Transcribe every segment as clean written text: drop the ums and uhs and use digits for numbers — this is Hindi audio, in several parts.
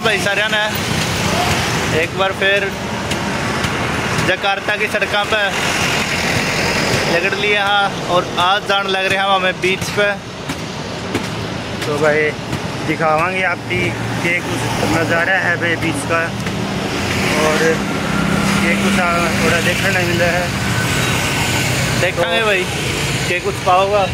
भाई सारे ने एक बार फिर जकार्ता की सड़कों पे लगड़ लिया और आज जान लग रहे हैं हमें बीच पे। तो भाई दिखावांगे आपकी कि कुछ नज़ारा है भाई बीच का, और ये कुछ थोड़ा देखने नहीं मिला है। देखेंगे तो भाई के कुछ पाओगा,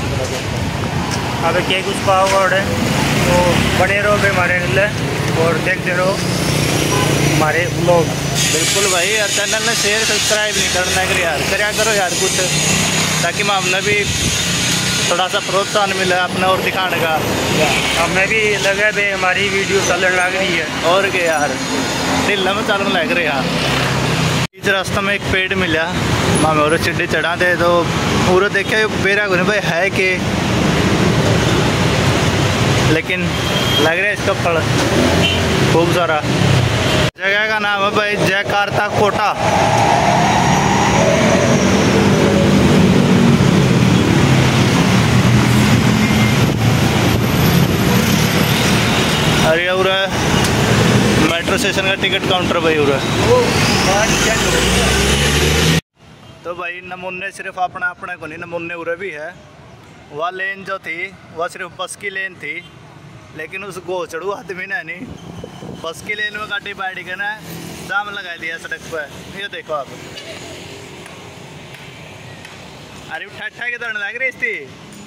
अब के कुछ पाओगा और तो बने रहो भाई हमारे लिए और देखते रहो हमारे व्लॉग। बिल्कुल भाई यार, चैनल ने शेयर सब्सक्राइब नहीं करना है यार, कराया करो यार कुछ, ताकि हमने भी थोड़ा सा प्रोत्साहन मिले अपना और दिखाने का। हमें भी लगा भाई हमारी वीडियो चलने लग रही है और क्या यार, दिल में चलने लग रहे यार। इस रास्ते में एक पेड़ मिला, मामे और चिड्डी चढ़ा थे तो पूरा देखे बेरा को भाई है कि, लेकिन लग रहा है इसका फल खूब सारा। जगह का नाम है भाई जकार्ता कोटा। अरे उरा मेट्रो स्टेशन का टिकट काउंटर भाई उरा। तो भाई नमूने सिर्फ अपना अपने को नहीं, नमूने उरे भी है। वह लेन जो थी वह सिर्फ बस की लेन थी, लेकिन उस गोचड़ू आदमी ने नहीं बस की लेन में गाड़ी बैठ के ना जाम लगा दिया सड़क पर। ये देखो आप, अरे ठट्ठा के दौड़ने लग रही थी।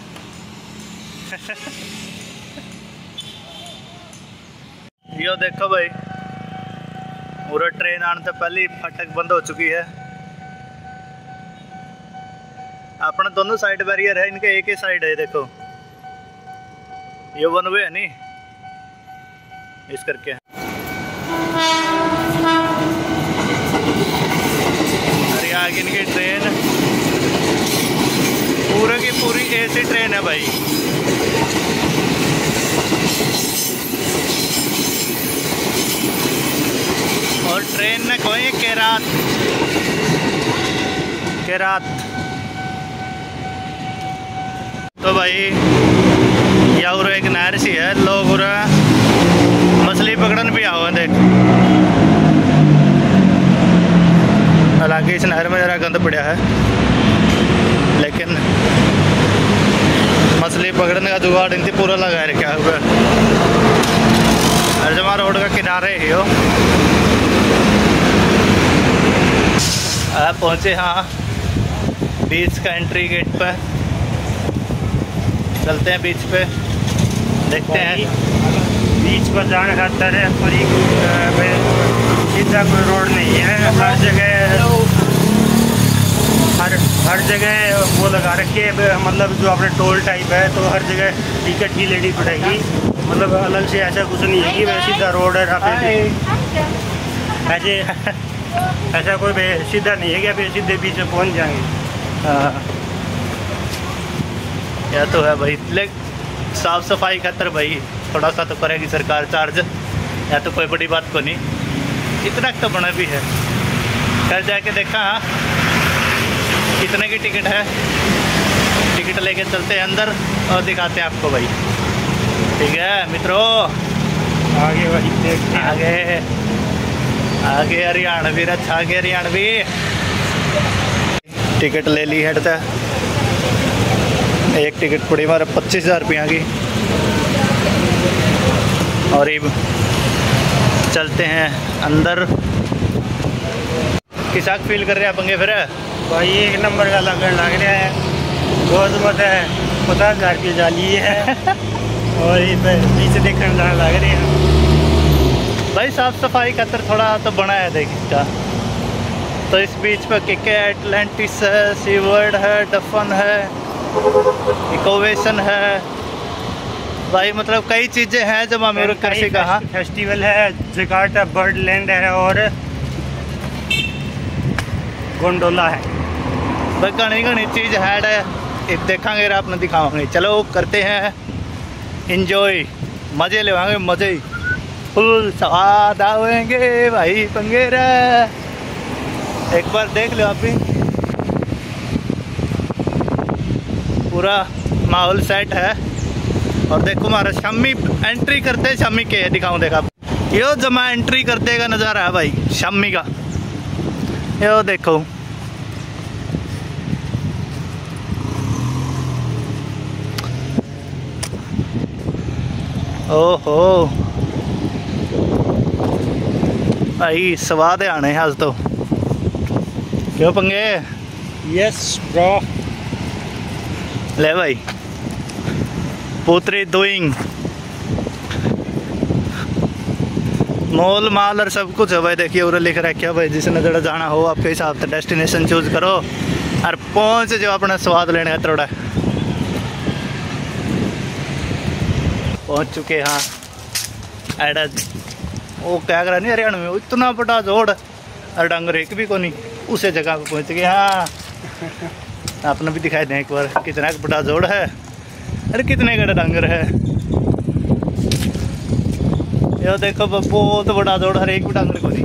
यो देखो भाई, पूरा ट्रेन आने से पहले फाटक बंद हो चुकी है। अपने दोनों साइड बैरियर है, इनके एक ही साइड है। देखो ये वन वे है नहीं, इस करके। अरे आगे इनकी ट्रेन पूरा की पूरी एसी ट्रेन है भाई। और ट्रेन ने कोई के रात। तो भाई यहाँ एक नहर सी है, लोग मछली पकड़न भी आओ देख। हालांकि इस नहर में जरा गंद पड़ा है, लेकिन मछली पकड़ने का जुगाड़ इनसे पूरा लगा रखा हुआ। अर्जमा रोड का किनारे ही हो। आप पहुँचे हाँ बीच का एंट्री गेट पर। चलते हैं बीच पे, देखते हैं। बीच पर जाने खातर पूरी सीधा कोई रोड नहीं है। हर जगह वो लगा रखे है, मतलब जो अपने टोल टाइप है, तो हर जगह टिकट ही लेनी पड़ेगी। मतलब अलग से ऐसा कुछ नहीं है कि वह सीधा रोड है। ऐसे ऐसा कोई सीधा नहीं है कि आप सीधे बीच में पहुंच जाएंगे। हाँ यह तो है भाई, लेकिन साफ सफाई खातर भाई थोड़ा सा तो करेगी सरकार चार्ज, या तो कोई बड़ी बात को नहीं, इतना तो बना भी है। कल जाके देखा हाँ कितने की टिकट है। टिकट लेके चलते हैं अंदर और दिखाते हैं आपको भाई। ठीक है मित्रों, आगे भाई देखते हैं। आगे आगे हरियाणवी रथ, आगे हरियाणवी। टिकट ले ली हटता, एक टिकट पड़ी हमारे 25,000 रुपया की। और अब चलते हैं अंदर। किसा फील कर रहे हैं पंगे फिर भाई? एक नंबर का लगन लग रहा है। बहुत मत है, 50,000 रुपये जाली है। और पीछे देखने जाने लग रहे हैं भाई। साफ सफाई का थोड़ा तो बना है देख इसका। तो इस बीच पर के एटलांटिस है, सी वर्ल्ड है, डफन है, इकोवेशन है भाई। मतलब कई चीज़ें हैं जो मामेर कृषि कहा फेस्टिवल है, जकार्ता बर्ड लैंड है और गोंडोला है। भाई घनी घनी चीज़ है, देखेंगे आपने दिखाओगे। चलो करते हैं इंजॉय, मज़े लेवाएंगे, मज़े फुल स्वाद आवेंगे भाई पंगेरा। एक बार देख लो आप भी, पूरा माहौल सेट है। और देखो हमारा शामी एंट्री करते शामी के दिखाऊं, देखा यो जमा एंट्री करते का नज़ारा है भाई शामी का। यो देखो ओहो भाई स्वाद आने आज तो। क्यों पंगे? Yes bro. ले भाई पुत्री डूइंग मॉल माल और सब कुछ है भाई। देखिए उरे लिख रखा भाई जिसने जरा जाना हो आपके हिसाब से डेस्टिनेशन चूज करो और पहुंच जो अपना स्वाद लेने का थोड़ा पहुंच चुके। हाँ एडा वो क्या करा नहीं हरियाणा में इतना बड़ा जोड़ और डंगर एक भी को नहीं उसे जगह पे पहुंच गए। हाँ आपने भी दिखाई दें एक बार कितना बड़ा जोड़ है। अरे कितने का डंगर है ये देखो बहुत बड़ा जोड़ हर एक भी डंगर को नहीं।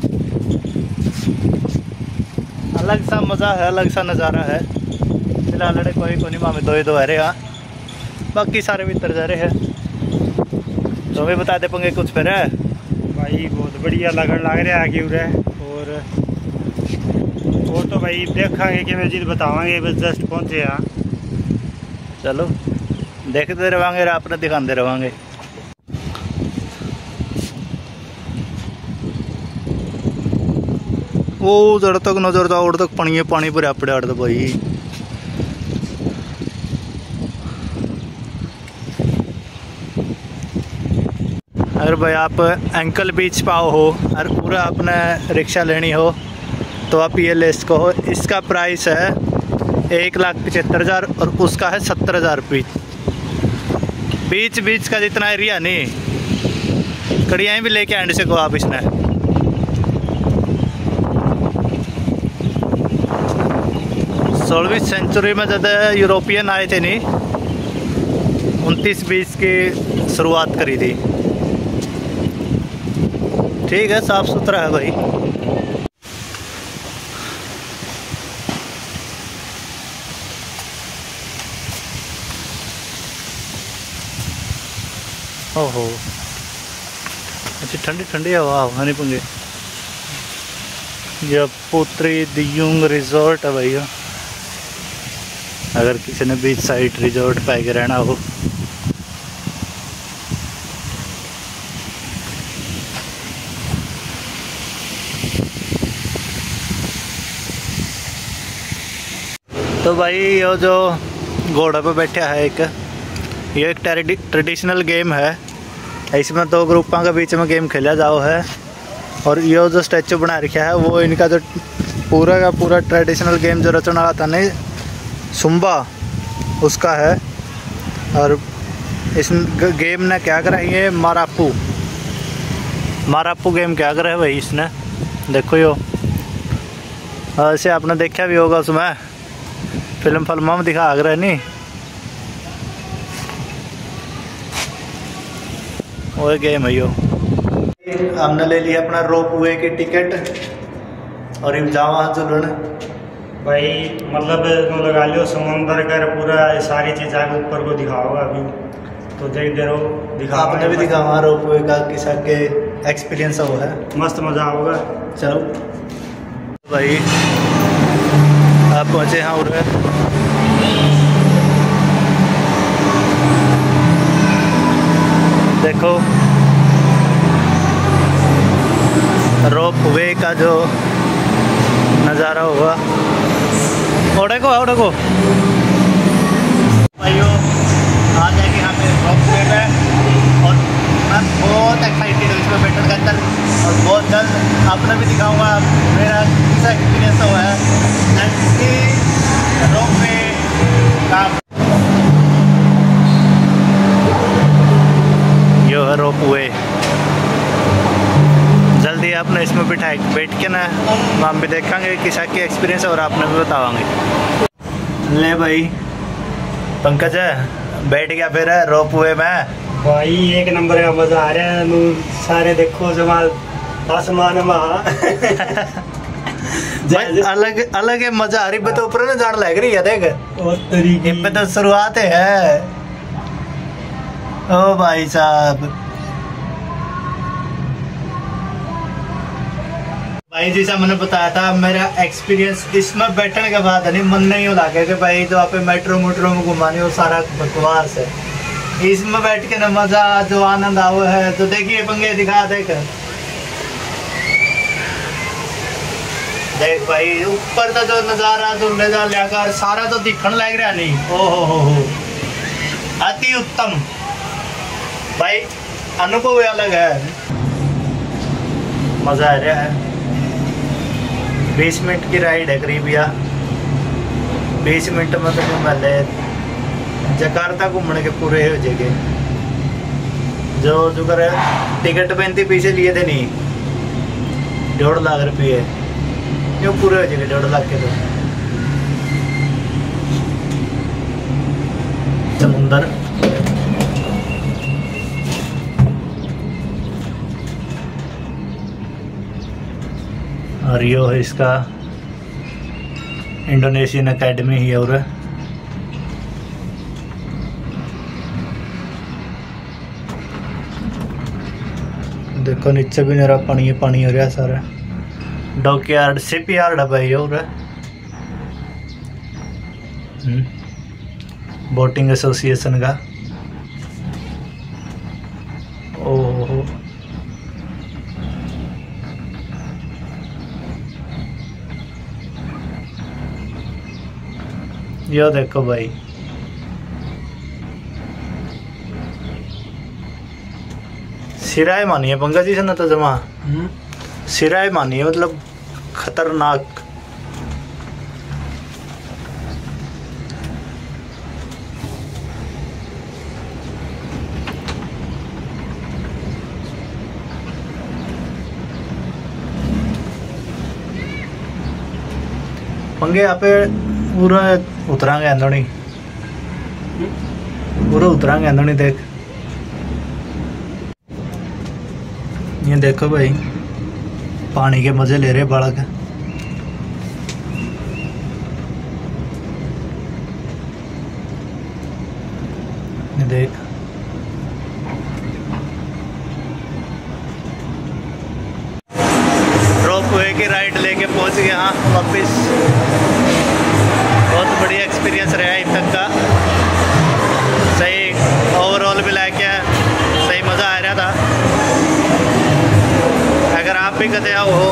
अलग सा मज़ा है अलग सा नज़ारा है। फिलहाल लड़े कोई को नहीं मामे दो आ रहे। हाँ बाकी सारे भी इतर जा रहे हैं। तो भी बता दे पंगे कुछ फिर है भाई बहुत बढ़िया लग रहा है आगे उरे। और तो भाई देखांगे कि मैं चीज़ बतावांगे बस जस्ट पहुँचे। यहाँ चलो देखते रहेंगे आपने दिखाते रहेंगे। वो जड़ तक नजर था और तक पानी भरा पड़ा तो भाई। अगर भाई आप एंकल बीच पाओ हो और पूरा अपने रिक्शा लेनी हो तो आप ये ले इसको हो। इसका प्राइस है 1,75,000 और उसका है 70,000 बीच का जितना एरिया नहीं कड़ियाँ भी लेके आने से को आप इसने। 16वीं सेंचुरी में ज़्यादा यूरोपियन आए थे नहीं 1920 की शुरुआत करी थी। ठीक है साफ सुथरा है भाई। ओहो अच्छी ठंडी ठंडी हवा हनी पंगे। यह पुत्री दियुंग रिजॉर्ट है भैया अगर किसी ने बीच साइड रिजॉर्ट पे के रहना हो। तो भाई ये जो घोड़ा पे बैठा है ये एक ट्रेडिशनल गेम है। इसमें 2 ग्रुपों के बीच में गेम खेला जाओ है। और ये जो स्टैचू बना रखा है वो इनका जो पूरा का पूरा ट्रेडिशनल गेम जो रचना वाला था नहीं सुम्बा उसका है। और इस गेम ने क्या करा ये मारापू गेम क्या करा है भाई इसने। देखो यो ऐसे आपने देखा भी होगा उसमें फिल्म में दिखा रहा है नहीं वो गेम है यो। हमने ले लिया अपना रोप वे की टिकट और अब जाओ वहाँ चुलन भाई मतलब तो लगा लो समुंदर का पूरा सारी चीज़ आगे ऊपर को दिखाओगा अभी तो देखते रहो। दिखा आपने भी दिखा वहाँ रोप वे का किसा के एक्सपीरियंस वो है मस्त मज़ा होगा। चलो भाई आप पहुँचे हाँ उधर देखो रोप वे का जो नज़ारा होगा। ओढ़े को भाइयों आ जाएगी यहाँ पे रोप वे है और मैं बहुत एक्साइटेड हूँ इसमें बैठने के अंदर और बहुत जल्द आपने भी दिखाऊंगा मेरा कैसा एक्सपीरियंस हुआ है रोप वे का। यो है रोप वे जल्दी आपने इसमें बैठ के ना हम भी देखेंगे किसा की एक्सपीरियंस और आपने भी बतावांगे। ले भाई पंकज बैठ गया फिर है रोप वे में भाई एक नंबर का मजा आ रहा है। सारे देखो जमाल आसमान में अलग अलग है मजा आ रही तो ऊपर ना जान लग रही है देख और तरीके पे तो शुरुआत है। ओ भाई साहब भाई जैसा मैंने बताया था, मेरा एक्सपीरियंस इसमें बैठने के बाद नहीं मन नहीं हो लगा कि भाई जो आप मेट्रो में घुमाने वो सारा बकवास है। इसमें बैठ के ना मजा जो आनंद आओ है। तो देखिए पंगे दिखा देख भाई ऊपर का जो नजारा जो नजारा सारा तो दिखने लग रहा नहीं। ओ हो अति उत्तम भाई, अनुभव अलग है, मजा आ रहा है। 20 मिनट की राइड है करीब, या 20 मिनट में तो पहले जकार्ता घूमने के पूरे हो जाएंगे। जो कर टिकट 35 पैसे लिए थे नहीं, 1.5 लाख रुपये, क्यों पूरे हो जाएंगे 1.5 लाख के। तो समुंदर और यो है इसका इंडोनेशियन एकेडमी ही और देखो नीचे भी मेरा पानी हो रहा सारा। डॉकयार्ड शिप यार्ड है भाई और बोटिंग एसोसिएशन का। ओहो यो देखो भाई, सिराय मानी है पंकज जी से ना, तो जमा सिराय मानी है, मतलब खतरनाक। पंगे यहाँ पे पूरा उतरांगे अंदोनी, पूरा उतरांगे अंदोनी। देख ये देखो भाई, पानी के मजे ले रहे बालक। ये देख रोपवे की राइड लेके पहुंच गए यहाँ वापिस। बहुत बढ़िया एक्सपीरियंस रहा है अब तक का, सही ओवरऑल भी लाके सही मज़ा आ रहा था। अगर आप भी कदे आओ हो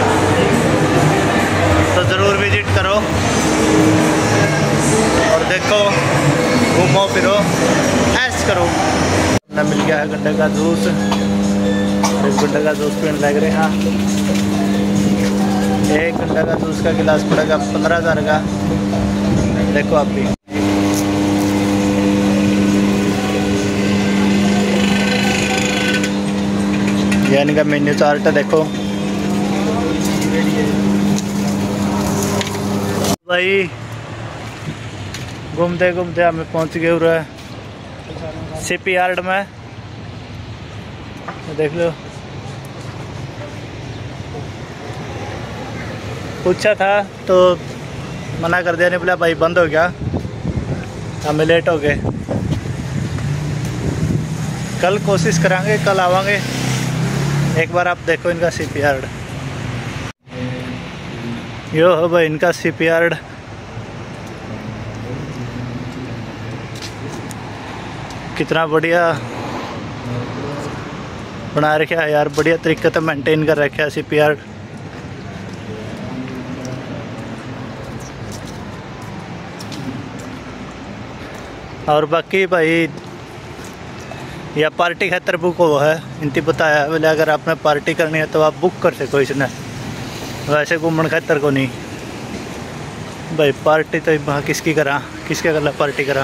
तो ज़रूर विजिट करो और देखो, घूमो फिरो, ऐश करो। ना मिल गया है गंडे का जूस, गंडे का जूस पीने लग रहे हैं। एक गंडे का जूस का गिलास पड़ेगा 15,000 का। देखो आप भी ये इनका मेन्यू चार्ट है, देखो भाई। घूमते घूमते हमें पहुंच गए हुआ शिप यार्ड में, देख लो। पूछा था तो मना कर दिया, नहीं बोला भाई बंद हो गया, हमें लेट हो गए। कल कोशिश करांगे, कल आवांगे। एक बार आप देखो इनका शिप यार्ड, यो हो भाई इनका शिप यार्ड। कितना बढ़िया बना रखा है यार, बढ़िया तरीके से मेंटेन कर रखा है शिप यार्ड। और बाकी भाई या पार्टी खातर बुक हो है, इनती बताया बोले अगर आपने पार्टी करनी है तो आप बुक कर सको इसने, वैसे घूमन खातर को नहीं भाई। पार्टी तो वहाँ किसकी करा, किसके गला पार्टी करा।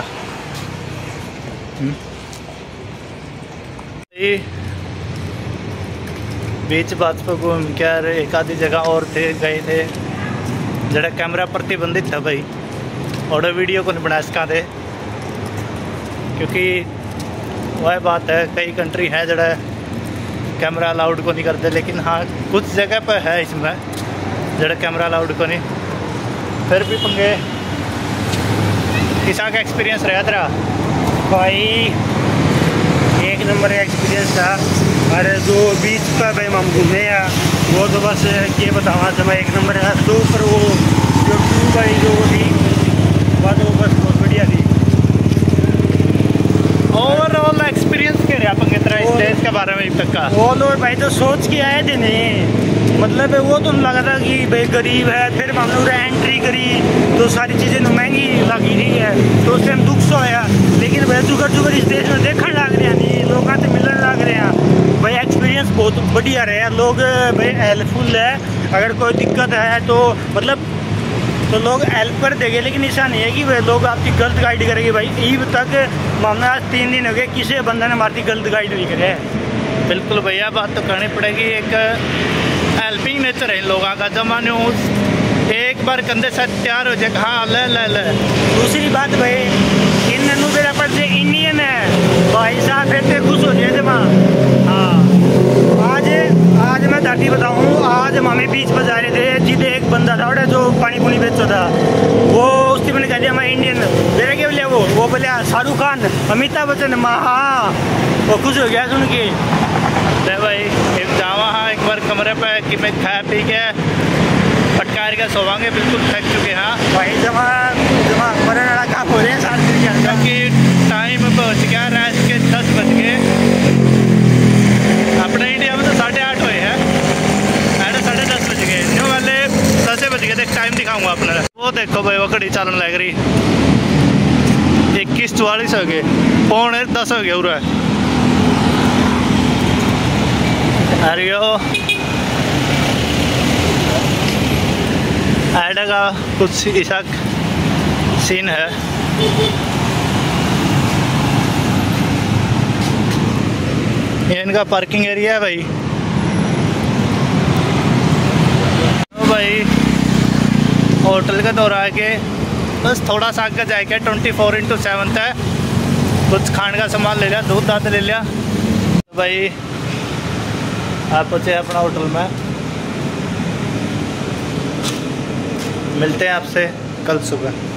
बीच बात पर घूम क्या एक आधी जगह और थे गए थे जरा कैमरा प्रतिबंधित था भाई, और वीडियो को नहीं बना सका थे, क्योंकि वह बात है कई कंट्री है जरा कैमरा अलाउड को नहीं करते, लेकिन हाँ कुछ जगह पर है इसमें जरा कैमरा अलाउड को नहीं। फिर भी पंगे किसान का एक्सपीरियंस रहा तेरा भाई, एक नंबर का एक्सपीरियंस था। और जो बीच पर भाई हम घूमे हैं वो तो बस ये बतावा समय एक नंबर है। तो पर वो जो टू भाई जो थी वह तो बस बहुत बढ़िया थी। ओवरऑल एक्सपीरियंस क्या रहा अपन तरह इस देश के बारे में अब तक का? वो लोग भाई तो सोच के आए थे नहीं, मतलब वो तो लगा था कि भाई गरीब है, फिर हम लोग एंट्री करी तो सारी चीज़ें महंगी लगी रही है तो उस टाइम दुख सो आया। लेकिन भाई जुगर जुगर इस देश में देखने लग रहे हैं, नहीं लोगों से मिलने लग रहे हैं भाई। एक्सपीरियंस बहुत बढ़िया रहा, लोग भाई हेल्पफुल है। अगर कोई दिक्कत है तो मतलब तो लोग हेल्प कर देंगे, लेकिन ऐसा नहीं है कि भाई लोग आपकी गलत गाइड करेंगे। भाई ईद तक मामला आज 3 दिन हो गए, किसी बंदा ने हमारी गलत गाइड नहीं करे। बिल्कुल भैया, बात तो करनी पड़ेगी। एक हेल्पिंग नेचर है लोगों का। जमा न्यूज एक बार कंधे से तैयार हो जाए, हाँ ले ले ले। दूसरी बात भाई इन मेरा पर से इंडियन है भाई साहब, फिर खुश हो जाए जमा। हाँ आज मैं धरती बताऊँ, आज हम हमें बीच पर जा रहे थे, जिधे एक बंदा था जो पानी पुनी बेचता था, वो उसने मैंने कह दिया मैं इंडियन। मेरे क्या बोले वो बोले शाहरुख खान, अमिताभ बच्चन। हाँ वो खुश हो गया सुन के। ले भाई जावा हाँ एक बार कमरे पे कि मैं खा पी के पटकार के सोवांगे, बिल्कुल थक चुके। हाँ भाई जमा मरने वाला काम हो रहे हैं साथ में, क्योंकि टाइम पहुँच गया, रात के 10 बज गए। अपने इंडिया में तो 8:30 हुए हैं, 10:30 बज गए। न्यू वाले 10 बज गए। देख टाइम दिखाऊंगा अपना। वो देखो भाई वो घड़ी चालन लग रही 21:44 हो गए, 9:45 हो गया पूरा। अरे आइडा का कुछ ऐसा सीन है। ये इनका पार्किंग एरिया है भाई। तो भाई होटल का दौरा आके बस थोड़ा सा आगे जाके 24/7 है। कुछ खाने का सामान ले लिया, दूध दाद ले लिया। तो भाई आप पहुँचे अपना होटल में, मिलते हैं आपसे कल सुबह।